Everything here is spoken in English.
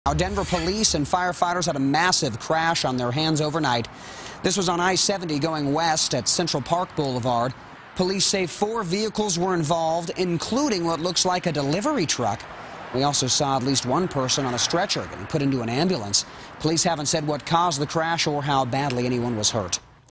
Now, Denver police and firefighters had a massive crash on their hands overnight. This was on I-70 going west at Central Park Boulevard. Police say 4 vehicles were involved, including what looks like a delivery truck. We also saw at least 1 person on a stretcher getting put into an ambulance. Police haven't said what caused the crash or how badly anyone was hurt.